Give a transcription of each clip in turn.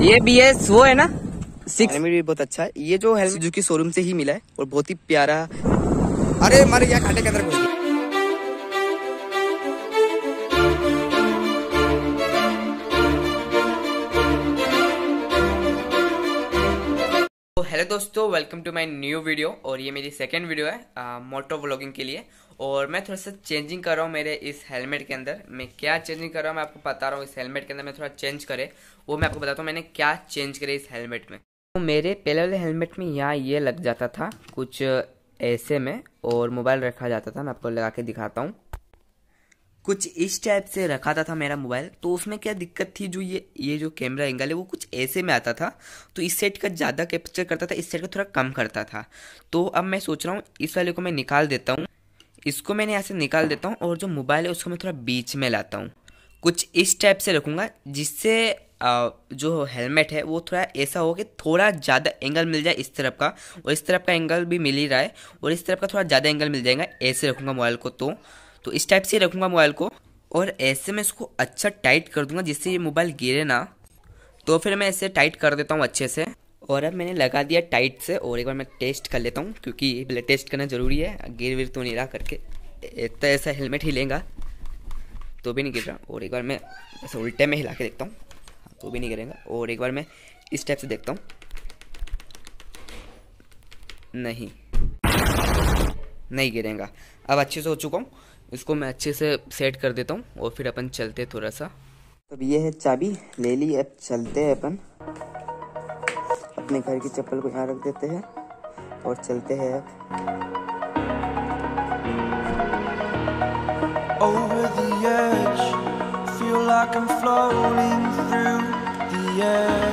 ये BS वो है ना 6 भी बहुत अच्छा है। ये जो हेलमेट सुजुकी शोरूम से ही मिला है और बहुत ही प्यारा। अरे मर गया कांटे के अंदर घुस गया। तो हेलो दोस्तों, welcome to my new video. और ये मेरी सेकंड वीडियो है मोटो व्लॉगिंग के लिए। और मैं थोड़ा सा चेंजिंग कर रहा हूँ मेरे इस हेलमेट के अंदर। मैं क्या चेंजिंग कर रहा हूँ मैं आपको बता रहा हूँ। इस हेलमेट के अंदर मैं थोड़ा चेंज करे वो मैं आपको बताता हूँ मैंने क्या चेंज करे इस हेलमेट में। तो मेरे पहले वाले हेलमेट में यहाँ ये लग जाता था कुछ ऐसे में, और मोबाइल रखा जाता था। मैं आपको लगा के दिखाता हूँ। कुछ इस टाइप से रखा था मेरा मोबाइल। तो उसमें क्या दिक्कत थी, जो ये जो कैमरा एंगल है वो कुछ ऐसे में आता था। तो इस साइड का ज़्यादा कैप्चर करता था, इस साइड का थोड़ा कम करता था। तो अब मैं सोच रहा हूँ इस वाले को मैं निकाल देता हूँ। इसको मैंने यहाँ से निकाल देता हूँ और जो मोबाइल है उसको मैं थोड़ा बीच में लाता हूँ। कुछ इस टाइप से रखूँगा जिससे जो हेलमेट है वो थोड़ा ऐसा हो कि थोड़ा ज़्यादा एंगल मिल जाए इस तरफ का, और इस तरफ का एंगल भी मिल ही रहा है, और इस तरफ का थोड़ा ज़्यादा एंगल मिल जाएगा। ऐसे रखूँगा मोबाइल को। तो इस टाइप से रखूँगा मोबाइल को, और ऐसे मैं इसको अच्छा टाइट कर दूंगा जिससे ये मोबाइल गिरे ना। तो फिर मैं ऐसे टाइट कर देता हूँ अच्छे से। और अब मैंने लगा दिया टाइट से, और एक बार मैं टेस्ट कर लेता हूँ क्योंकि पहले टेस्ट करना ज़रूरी है। गिर विर तो नहीं रहा करके, इतना ऐसा हेलमेट हिलेगा तो भी नहीं गिर रहा। और एक बार मैं ऐसे उल्टे में हिला के देखता हूँ तो भी नहीं गिरेगा। और एक बार मैं इस टाइप से देखता हूँ, नहीं गिरेगा। अब अच्छे से हो चुका हूँ। इसको मैं अच्छे से सेट कर देता हूँ और फिर अपन चलते थोड़ा सा। अब ये है चाबी ले ली। अब चलते हैं अपन अपने घर की चप्पल को यहाँ रख देते हैं और चलते हैं अब। Over the edge, feel like I'm floating through the air.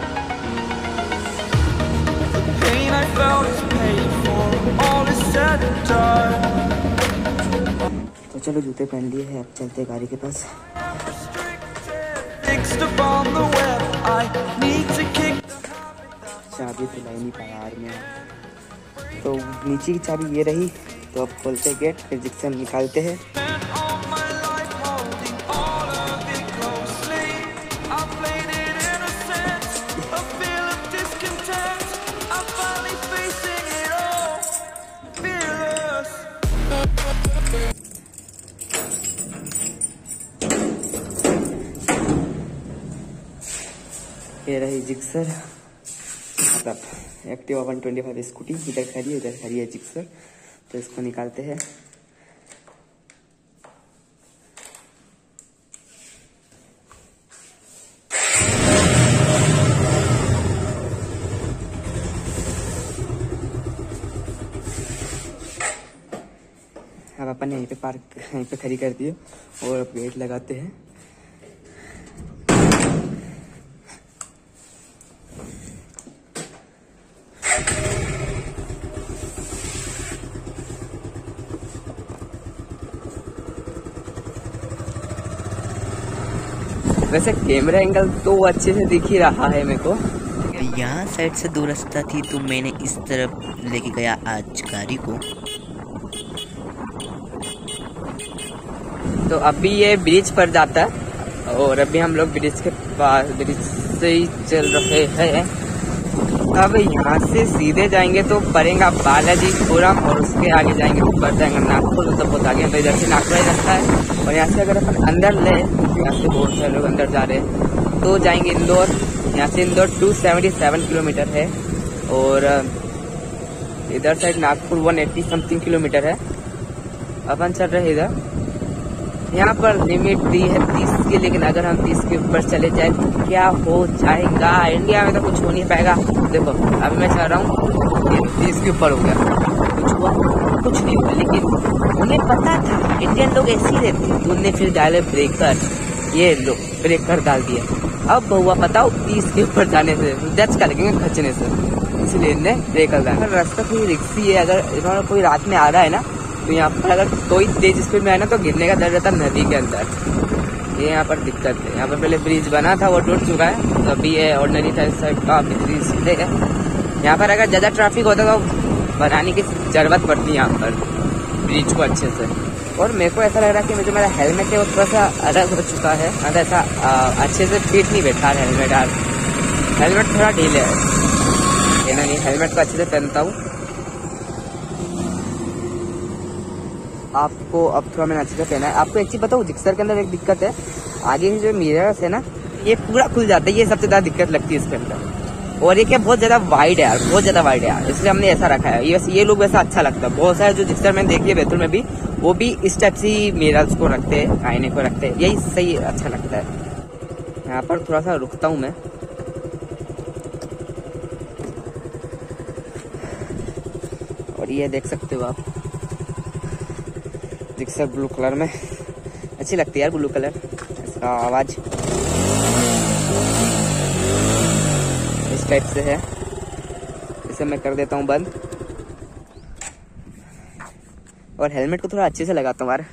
The pain I felt is paid for, all is said and done. तो चलो जूते पहन लिए हैं, अब चलते हैं गाड़ी के पास। चाबी तो लाई नहीं पाया यार मैं। तो नीचे की चाबी ये रही। तो अब खोलते हैं गेट, फिर जिक्सन निकालते हैं। ये रही जिक्सर। मतलब एक्टिवा 125 स्कूटी इधर खड़ी है, इधर खड़ी है जिक्सर। तो इसको निकालते हैं। अब अपन यहीं पे पार्क यहीं पे खड़ी कर दिए और अब गेट लगाते हैं। वैसे कैमरा एंगल तो अच्छे से दिख ही रहा है मेरे को। यहाँ साइड से दो रास्ता थी तो मैंने इस तरफ लेके गया आज गाड़ी को। तो अभी ये ब्रिज पर जाता है और अभी हम लोग ब्रिज के पास ब्रिज से ही चल रहे हैं। अब यहाँ से सीधे जाएंगे तो पड़ेगा बालाजीपुरम, और उसके आगे जाएंगे तो पड़ जाएंगे नागपुर। तो बहुत आगे तो इधर से नागपुर ही रास्ता है। और यहाँ से अगर अपन अंदर ले, यहाँ से बहुत सारे लोग अंदर जा रहे हैं, तो जाएंगे इंदौर। यहाँ से इंदौर 277 किलोमीटर है, और इधर साइड नागपुर 180 समथिंग किलोमीटर है। अपन चल रहे इधर। यहाँ पर लिमिट दी है 30 की, लेकिन अगर हम 30 के ऊपर चले जाए तो क्या हो जाएगा। इंडिया में तो कुछ हो नहीं पाएगा। देखो अभी मैं चल रहा हूँ 30 के ऊपर हो गया, कुछ हुआ कुछ नहीं हुआ। लेकिन उन्हें पता था इंडियन लोग ऐसे ही रहते हैं। उन्होंने फिर डाले ब्रेकर, ये लो ब्रेकर डाल दिया। अब हुआ बताओ 30 के ऊपर जाने से जज कर लेंगे खचने से, इसलिए इन्हें ब्रेकर डाला। रास्ता कोई रिक्सी है, अगर इन्होंने कोई रात में आ रहा है ना तो यहाँ पर अगर कोई तेज स्पीड में आए ना तो गिरने का डर रहता नदी के अंदर। ये यहाँ पर दिक्कत है। यहाँ पर पहले ब्रिज बना था वो टूट चुका है, तो अभी ये ऑर्डिनरी साइड का ब्रिज है। यहाँ पर अगर ज़्यादा ट्रैफिक होता तो बनाने की जरूरत पड़ती है यहाँ पर ब्रिज को अच्छे से। और मेरे को ऐसा लग रहा है कि जो मेरा हेलमेट है वो थोड़ा सा अलग हो चुका है, मतलब ऐसा अच्छे से फिट नहीं बैठा है हेलमेट यार। हेलमेट थोड़ा ढीले है, लेना नहीं, हेलमेट को अच्छे से पहनता हूँ। आपको अब थोड़ा मैंने अच्छे से पहना है। आपको एक चीज बताऊँ, जिक्सर के अंदर एक दिक्कत है, आगे की जो मिरर्स है ना, ये पूरा खुल जाता है, ये सबसे ज्यादा दिक्कत लगती है इसके अंदर। और ये क्या बहुत ज्यादा वाइड है यार, बहुत ज्यादा वाइड है यार, इसलिए हमने ऐसा रखा है। ये लोग वैसा अच्छा लगता है। बहुत सारे जो जिक्सर मैंने देखी है बैतूल में भी, वो भी इस टाइप से मिरर्स को रखते हैं, आईने को रखते हैं, यही सही अच्छा लगता है। यहाँ पर थोड़ा सा रुकता हूँ मैं। और ये देख सकते हो आप, जिक्सर ब्लू कलर में अच्छी लगती है यार, ब्लू कलर। इसका आवाज इस टाइप से है। इसे मैं कर देता हूँ बंद, और हेलमेट को थोड़ा अच्छे से लगाता हूँ यार।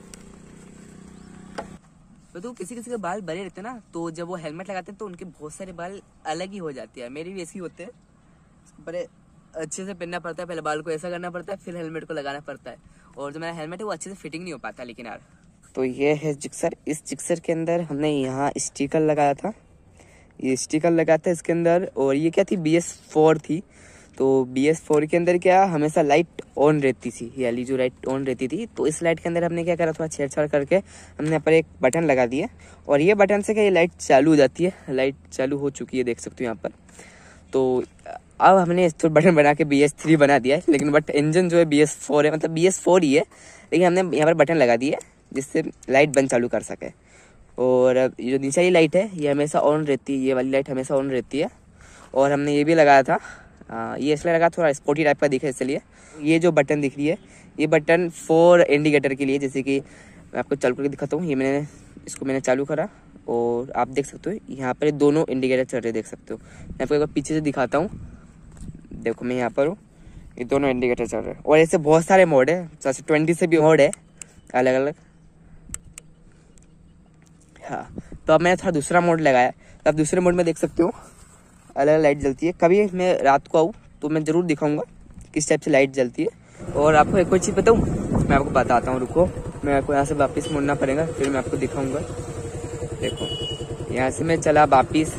तो किसी किसी के बाल बड़े रहते हैं ना, तो जब वो हेलमेट लगाते हैं तो उनके बहुत सारे बाल अलग ही हो जाते हैं। मेरे भी ऐसे ही होते हैं, बड़े अच्छे से पहनना पड़ता है, पहले बाल को ऐसा करना पड़ता है, फिर हेलमेट को लगाना पड़ता है। और जो मेरा हेलमेट है वो अच्छे से फिटिंग नहीं हो पाता लेकिन यार। तो ये है जिक्सर। इस जिक्सर के अंदर हमने यहाँ स्टिकर लगाया था, ये स्टिकर लगाया था इसके अंदर। और ये क्या थी, BS4 थी। तो BS4 के अंदर क्या हमेशा लाइट ऑन रहती थी, ये वाली जो लाइट ऑन रहती थी। तो इस लाइट के अंदर हमने क्या करा, थोड़ा छेड़छाड़ करके हमने यहाँ पर एक बटन लगा दिया, और ये बटन से क्या ये लाइट चालू हो जाती है। लाइट चालू हो चुकी है, देख सकते हो यहाँ पर। तो अब हमने तो बटन बना के BS3 बना दिया है, लेकिन बट इंजन जो है BS4 है, मतलब BS4 ही है, लेकिन हमने यहाँ पर बटन लगा दिया जिससे लाइट बंद चालू कर सके। और ये जो नीचे वाली लाइट है ये हमेशा ऑन रहती है, ये वाली लाइट हमेशा ऑन रहती है। और हमने ये भी लगाया था, ये इसलिए लगा थोड़ा स्पोर्टी टाइप का दिखे इसलिए। ये जो बटन दिख रही है, ये बटन 4 इंडिकेटर के लिए, जैसे कि मैं आपको चालू करके दिखाता हूँ। ये मैंने चालू करा, और आप देख सकते हो यहाँ पर दोनों इंडिकेटर चल रहे, देख सकते हो। मैं आपको एक बार पीछे से दिखाता हूँ, देखो मैं यहाँ पर हूँ, ये दोनों इंडिकेटर चल रहे हैं। और ऐसे बहुत सारे मोड है, 20 से भी मोड है अलग अलग। हाँ, तो अब मैंने थोड़ा दूसरा मोड लगाया, तो आप दूसरे मोड में देख सकते हो अलग अलग लाइट जलती है। कभी मैं रात को आऊँ तो मैं ज़रूर दिखाऊंगा किस टाइप से लाइट जलती है। और आपको एक और चीज़ बताऊँ, मैं आपको बताता हूँ, रुको, मैं आपको यहाँ से वापस मुड़ना पड़ेगा, फिर मैं आपको दिखाऊंगा। देखो यहाँ से मैं चला वापिस,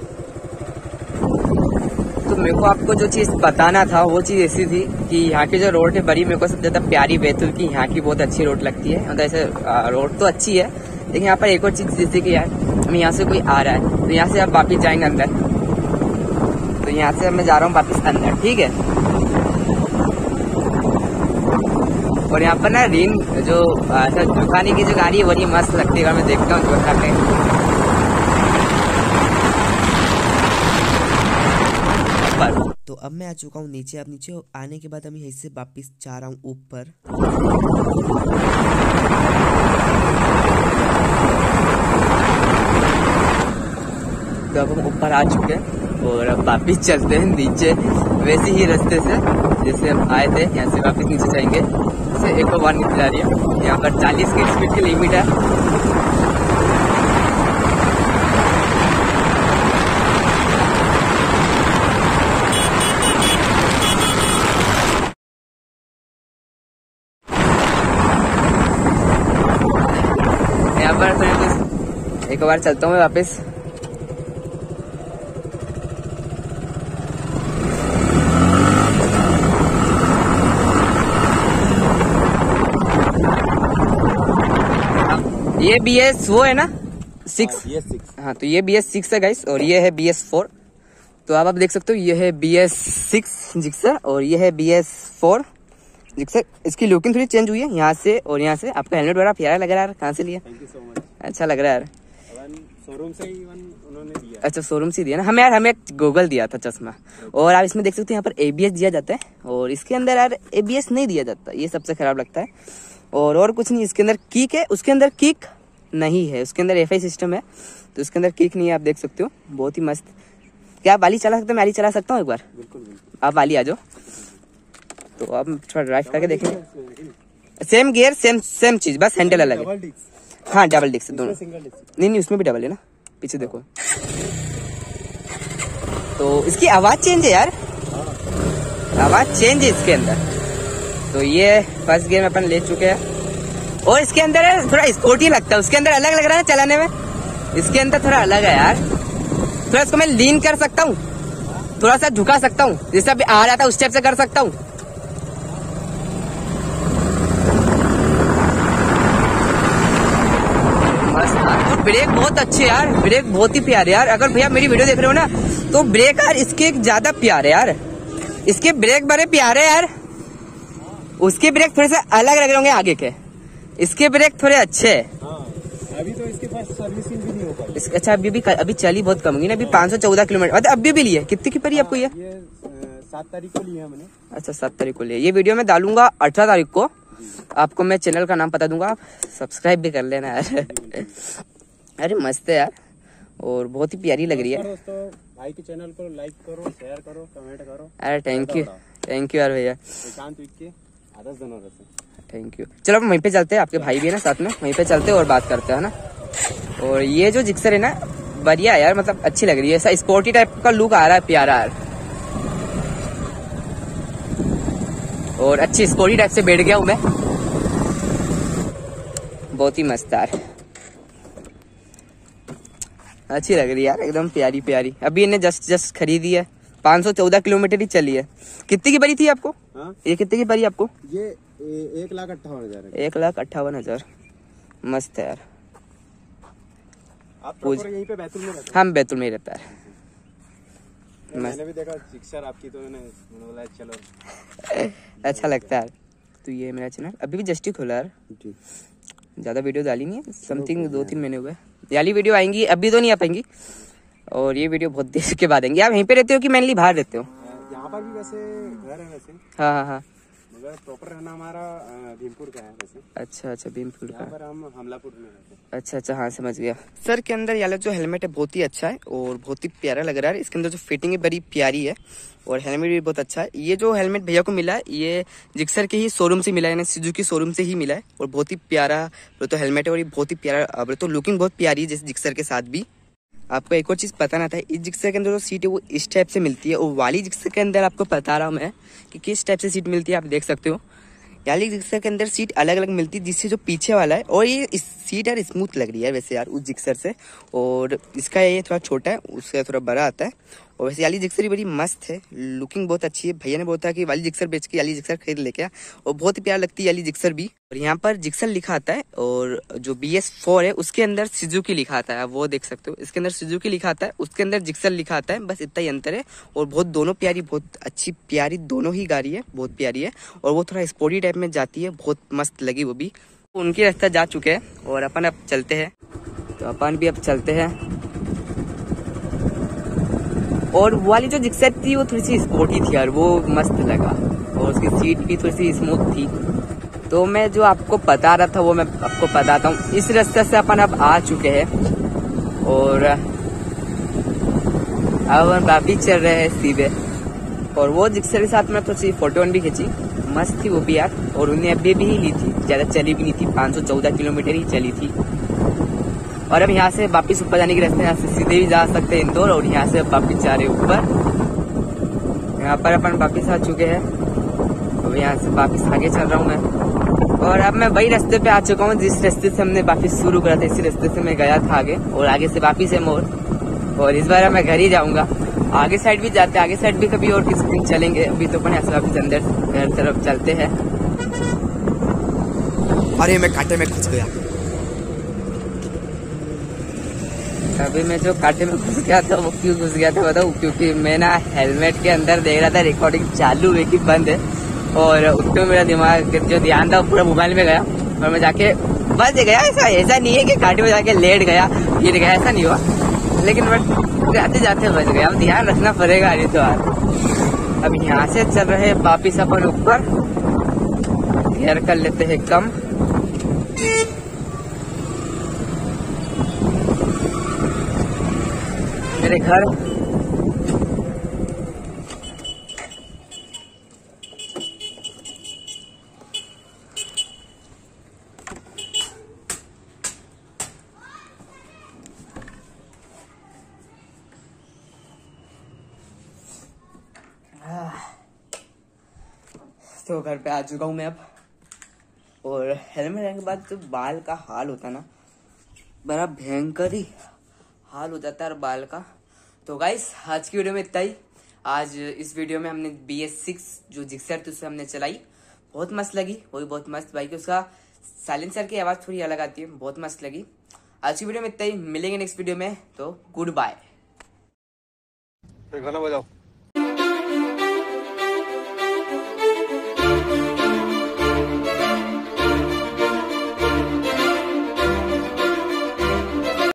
तो मेरे को आपको जो चीज़ बताना था वो चीज़ ऐसी थी कि यहाँ की जो रोड है बड़ी, मेरे को सबसे ज़्यादा प्यारी बैतूल की यहाँ की बहुत अच्छी रोड लगती है। मतलब ऐसे रोड तो अच्छी है, लेकिन यहाँ पर एक और चीज़ जैसे कि यार हम यहाँ से कोई आ रहा है तो यहाँ से आप वापिस जाएंगे अंदर, तो यहाँ से मैं जा रहा हूँ वापिस अंदर, ठीक है। और यहाँ पर ना रिन जो ऐसा झुकाने की जो गाड़ी है बड़ी मस्त लगती है, मैं देखता हूँ झुका के। तो अब मैं आ चुका हूँ नीचे। अब नीचे आने के बाद हम यहीं से वापस जा रहा हूँ ऊपर। तो अब हम ऊपर आ चुके हैं और अब वापिस चलते हैं नीचे, वैसे ही रास्ते से जैसे हम आए थे, यहाँ से वापस नीचे जाएंगे। जैसे एक बार निकल जा रही है, यहाँ पर 40 की स्पीड की लिमिट है। यहाँ पर एक बार चलता हूँ मैं वापस। ये BS वो है ना 6, हाँ, तो ये BS6 है गाइस, और ये है BS4। तो आप देख सकते हो ये है BS6 जिक्सर और ये है BS4 जिक्सर। इसकी लुकिंग थोड़ी चेंज हुई है यहाँ से और यहाँ से। आपका हेलमेट बड़ा प्यारा लग रहा है, कहाँ से लिया? Thank you so much. अच्छा लग रहा है यार, शोरूम से ही उन्होंने दिया। अच्छा शोरूम से दिया ना, हमें गूगल दिया था चश्मा। और आप इसमें देख सकते हैं यहाँ पर ABS दिया जाता है, और इसके अंदर यार ABS नहीं दिया जाता, ये सबसे खराब लगता है। और कुछ नहीं, इसके अंदर किक है, उसके अंदर किक नहीं है, उसके अंदर FI सिस्टम है, तो उसके अंदर किक नहीं है। आप देख सकते हो बहुत ही मस्त। क्या आप वाली चला सकते हो? मैं वाली चला सकता हूँ एक बार? बिल्कुल। आप वाली आ जाओ, तो अब थोड़ा ड्राइव करके देखेंगे। सेम गियर सेम चीज, बस हैंडल अलग है। हाँ डबल डिस्क दोनों, नहीं उसमें भी डबल है ना, पीछे देखो। तो इसकी आवाज चेंज है यार, आवाज चेंज है इसके अंदर। तो ये फर्स्ट गियर में अपन ले चुके हैं, और इसके अंदर है थोड़ा स्पोर्टी लगता है, उसके अंदर अलग लग रहा है चलाने में, इसके अंदर थोड़ा अलग है यार। थोड़ा इसको मैं लीन कर सकता हूँ, थोड़ा सा झुका सकता हूँ, जैसे अभी आ रहा था उस टाइप से कर सकता हूँ। तो ब्रेक बहुत अच्छे यार, ब्रेक बहुत ही प्यारे यार। अगर भैया मेरी वीडियो देख रहे हो ना तो ब्रेक यार इसके एक ज्यादा प्यारे यार, इसके ब्रेक बड़े प्यारे यार। उसके ब्रेक थोड़े से अलग लग रहे होंगे आगे के, इसके ब्रेक थोड़े अच्छे हैं। अभी तो इसके पास सर्विसिंग भी नहीं हो पाई। अच्छा अभी चली बहुत कम होगी ना, अभी 514 किलोमीटर, मतलब अभी भी लिए। कितने की पड़ी आपको ये? 7 तारीख को लिया मैंने। अच्छा 7 तारीख को लिए। ये वीडियो मैं डालूंगा 18 तारीख को, आपको मैं चैनल का नाम बता दूंगा, आप सब्सक्राइब भी कर लेना यार। अरे मस्त है यार, और बहुत ही प्यारी लग रही है। दोस्तों भाई के चैनल को लाइक करो, शेयर करो, कमेंट करो। अरे थैंक यू यार भैया, शांत वीक के आदर्श जनों से थैंक यू। चलो वहीं पे चलते हैं, आपके भाई भी है ना साथ में, वहीं पे चलते हैं और बात करते हैं ना। और ये जो जिक्सर है ना बढ़िया यार, मतलब अच्छी लग रही है, ऐसा स्पोर्टी टाइप का लुक आ रहा है, प्यारा है और अच्छी स्पोर्टी टाइप से बैठ गया हूँ मैं, बहुत ही मस्त यार, अच्छी लग रही है यार, एकदम प्यारी प्यारी। अभी इन्हें जस्ट खरीदी है, 514 किलोमीटर ही चली है। कितने की पड़ी थी आपको? हाँ? ये कितने की पड़ी आपको? ये 1,58,000 है। 1,58,000। मस्त है यार। आप प्रॉपर यहीं पे बैतूल में रहते हैं? हम बैतूल में ही रहता है। मैंने भी देखा जिक्सर आपकी, तो मैंने बोला चलो अच्छा लगता है। तो ये मेरा चैनल अभी भी जस्ट ही खुला है, ज्यादा वीडियो डाली नहीं है, समथिंग 2-3 महीने हुए। वाली वीडियो आएंगी, अभी तो नहीं आ पाएंगी, और ये वीडियो बहुत देर के बाद आएंगी। आप यहीं पे रहते हो कि मेनली बाहर रहते हो? यहाँ पर भी वैसे घर है वैसे। हाँ, मगर प्रॉपर रहना हमारा भीमपुर का है वैसे। अच्छा भीमपुर का। यहाँ पर हम हमलापुर में रहते हैं। अच्छा हाँ समझ गया। सर के अंदर ये जो हेलमेट है बहुत ही अच्छा है और बहुत ही प्यारा लग रहा है। इसके अंदर जो फिटिंग है बड़ी प्यारी है और हेलमेट भी बहुत अच्छा है। ये जो हेलमेट भैया को मिला है ये जिक्सर के ही शोरूम से मिला है, यानी सुजुकी शोरूम से ही मिला है और बहुत ही प्यारा तो हेलमेट है और ये बहुत ही प्यारा, तो लुकिंग बहुत प्यारी है जैसे जिक्सर के साथ भी। आपको एक और चीज बताना था, इस जिक्सर के अंदर जो सीट है वो इस टाइप से मिलती है और वाली जिक्सर के अंदर आपको बता रहा हूँ मैं कि किस टाइप से सीट मिलती है, आप देख सकते हो। याली जिक्सर के अंदर सीट अलग अलग मिलती है, जिससे जो पीछे वाला है, और ये इस सीट यार स्मूथ लग रही है वैसे यार उस जिक्सर से, और इसका ये थोड़ा छोटा है उससे थोड़ा बड़ा आता है। और वैसे याली जिक्सर भी बड़ी मस्त है, लुकिंग बहुत अच्छी है। भैया ने बोला था कि वाली जिक्सर बेच के याली जिक्सर खरीद लेके आ, और बहुत ही प्यार लगती है याली जिक्सर भी। और यहाँ पर जिक्सर लिखा आता है और जो BS4 है उसके अंदर सुजुकी लिखा आता है, आप वो देख सकते हो। इसके अंदर सुजुकी लिखा आता है, उसके अंदर जिक्सर लिखा आता है, बस इतना ही अंतर है। और बहुत दोनों प्यारी, बहुत अच्छी प्यारी दोनों ही गाड़ी है, बहुत प्यारी है और वो थोड़ा स्पोर्टी टाइप में जाती है, बहुत मस्त लगी वो भी। उनके रास्ता जा चुके हैं और अपन अब चलते हैं, तो अपन भी अब चलते हैं। और वाली जो जिक्सर थी वो थोड़ी सी स्पोर्टी थी यार, वो मस्त लगा और उसकी सीट भी थोड़ी सी स्मूथ थी। तो मैं जो आपको बता रहा था वो मैं आपको बताता हूँ। इस रास्ते से अपन अब आ चुके हैं और अब हम वापिस चल रहे हैं सीधे। और वो जिक्सर के साथ में थोड़ी सी फोटो भी खींची, मस्त थी वो भी यार, और उन्हें अभी भी ही ली थी, ज्यादा चली भी नहीं थी, 514 किलोमीटर ही चली थी। और अब यहाँ से वापिस ऊपर जाने के रास्ते, यहाँ से सीधे भी जा सकते हैं इंदौर, और यहाँ से वापिस जा रहे ऊपर। यहाँ पर अपन वापिस आ चुके हैं और यहाँ से वापिस आगे चल रहा हूँ मैं। और अब मैं वही रास्ते पे आ चुका हूँ जिस रास्ते से हमने वापिस शुरू करा था, इसी रास्ते से मैं गया था आगे, और आगे से वापिस है मोड़। और इस बार मैं घर ही जाऊंगा, आगे साइड भी जाते हैं, आगे साइड भी कभी और किसी दिन चलेंगे। अभी तो अपन ऐसे वापिस अंदर घर तरफ चलते हैं। अरे मैं कांटे में घुस गया। अभी मैं जो कांटे में घुस गया था वो क्यों घुस गया था बताऊँ? क्योंकि मैं ना हेलमेट के अंदर देख रहा था रिकॉर्डिंग चालू है कि बंद है, और उसमें मेरा दिमाग जो ध्यान था पूरा मोबाइल में गया और मैं जाके बच गया। ऐसा नहीं है कि कांटे में जाके लेट गया, गिर गया, ऐसा नहीं हुआ, लेकिन बट जाते जाते बच गया। अब ध्यान रखना पड़ेगा नहीं तो यार। अब यहाँ से चल रहे वापिस अपन ऊपर, गियर कर लेते हैं कम। मेरे घर तो घर पे आ चुका हूँ मैं अब। और हेलमेट लेने के बाद जो बाल का हाल होता है ना, बड़ा भयंकर ही हाल हो जाता है बाल का। तो गाइस आज की वीडियो में इतना ही। आज इस वीडियो में हमने BS6 जो जिक्सर थी उससे हमने चलाई, बहुत मस्त लगी, वो भी बहुत मस्त बाइक है। उसका साइलेंसर की आवाज़ थोड़ी अलग आती है, बहुत मस्त लगी। आज की वीडियो में इतना ही, मिलेंगे नेक्स्ट वीडियो में, तो गुड बाय। गाना बजाओ।